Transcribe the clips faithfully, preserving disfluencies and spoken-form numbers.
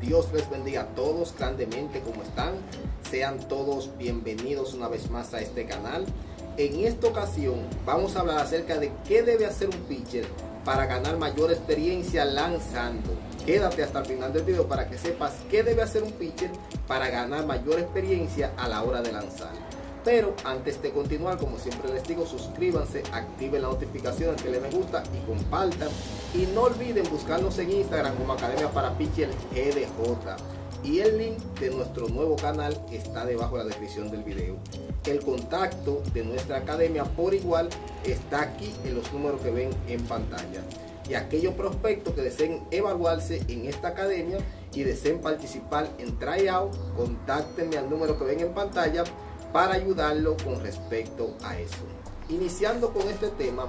Dios les bendiga a todos grandemente. ¿Cómo están? Sean todos bienvenidos una vez más a este canal. En esta ocasión vamos a hablar acerca de qué debe hacer un pitcher para ganar mayor experiencia lanzando. Quédate hasta el final del video para que sepas qué debe hacer un pitcher para ganar mayor experiencia a la hora de lanzar. Pero antes de continuar, como siempre les digo, suscríbanse, activen las notificaciones, que les me gusta y compartan. Y no olviden buscarnos en Instagram como Academia para Pitcher G D J. Y el link de nuestro nuevo canal está debajo de la descripción del video. El contacto de nuestra academia por igual está aquí en los números que ven en pantalla. Y aquellos prospectos que deseen evaluarse en esta academia y deseen participar en tryout, contáctenme al número que ven en pantalla para ayudarlo con respecto a eso. Iniciando con este tema,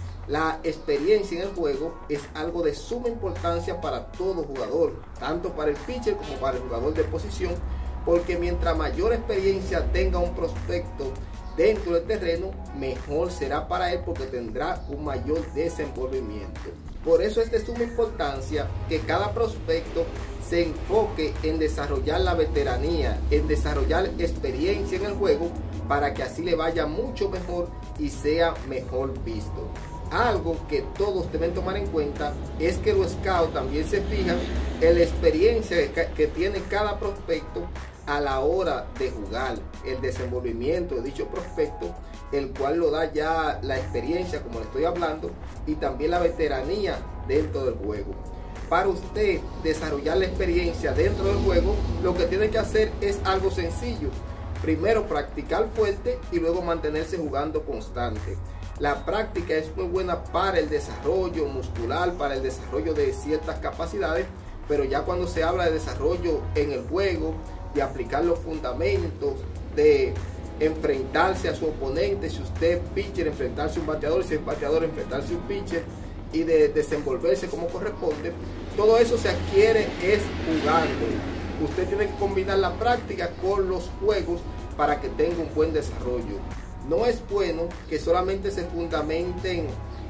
la experiencia en el juego es algo de suma importancia para todo jugador, tanto para el pitcher como para el jugador de posición, porque mientras mayor experiencia tenga un prospecto dentro del terreno, mejor será para él porque tendrá un mayor desenvolvimiento. Por eso es de suma importancia que cada prospecto se enfoque en desarrollar la veteranía, en desarrollar experiencia en el juego, para que así le vaya mucho mejor y sea mejor visto. Algo que todos deben tomar en cuenta es que los scouts también se fijan en la experiencia que tiene cada prospecto a la hora de jugar, el desenvolvimiento de dicho prospecto, el cual lo da ya la experiencia, como le estoy hablando, y también la veteranía dentro del juego. Para usted desarrollar la experiencia dentro del juego, lo que tiene que hacer es algo sencillo. Primero practicar fuerte y luego mantenerse jugando constante. La práctica es muy buena para el desarrollo muscular, para el desarrollo de ciertas capacidades, pero ya cuando se habla de desarrollo en el juego, de aplicar los fundamentos, de enfrentarse a su oponente, si usted es pitcher, enfrentarse a un bateador, si es bateador, enfrentarse a un pitcher, y de desenvolverse como corresponde, todo eso se adquiere es jugando. Usted tiene que combinar la práctica con los juegos para que tenga un buen desarrollo. No es bueno que solamente se fundamenten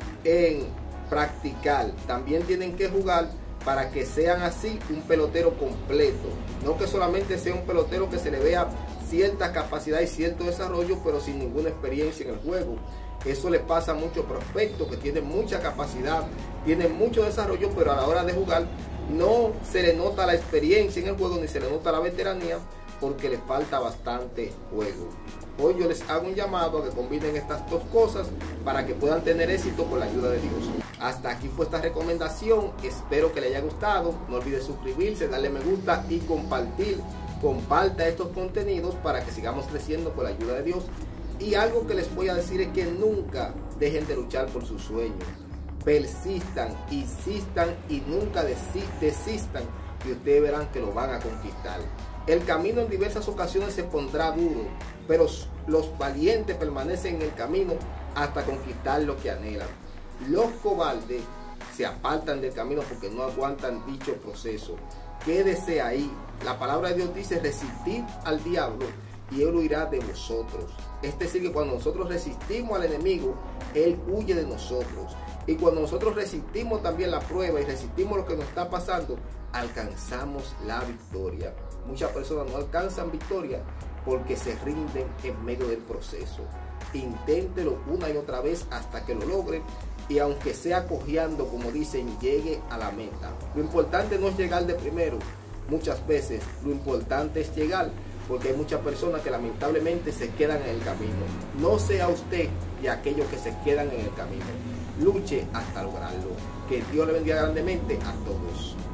en practicar, también tienen que jugar para que sean así un pelotero completo, no que solamente sea un pelotero que se le vea cierta capacidad y cierto desarrollo pero sin ninguna experiencia en el juego. Eso le pasa a muchos prospectos que tienen mucha capacidad, tienen mucho desarrollo, pero a la hora de jugar no se le nota la experiencia en el juego ni se le nota la veteranía porque le falta bastante juego. Hoy yo les hago un llamado a que combinen estas dos cosas para que puedan tener éxito con la ayuda de Dios. Hasta aquí fue esta recomendación, espero que les haya gustado. No olviden suscribirse, darle me gusta y compartir. Comparta estos contenidos para que sigamos creciendo con la ayuda de Dios. Y algo que les voy a decir es que nunca dejen de luchar por sus sueños. Persistan, insistan y nunca desistan, y ustedes verán que lo van a conquistar. El camino en diversas ocasiones se pondrá duro, pero los valientes permanecen en el camino hasta conquistar lo que anhelan. Los cobardes se apartan del camino porque no aguantan dicho proceso. Quédese ahí. La palabra de Dios dice: resistid al diablo y él huirá de vosotros. Es decir, que cuando nosotros resistimos al enemigo, él huye de nosotros. Y cuando nosotros resistimos también la prueba y resistimos lo que nos está pasando, alcanzamos la victoria. Muchas personas no alcanzan victoria porque se rinden en medio del proceso. Inténtelo una y otra vez hasta que lo logren, y aunque sea cojeando, como dicen, llegue a la meta. Lo importante no es llegar de primero. Muchas veces lo importante es llegar, porque hay muchas personas que lamentablemente se quedan en el camino. No sea usted de aquellos que se quedan en el camino. Luche hasta lograrlo. Que Dios le bendiga grandemente a todos.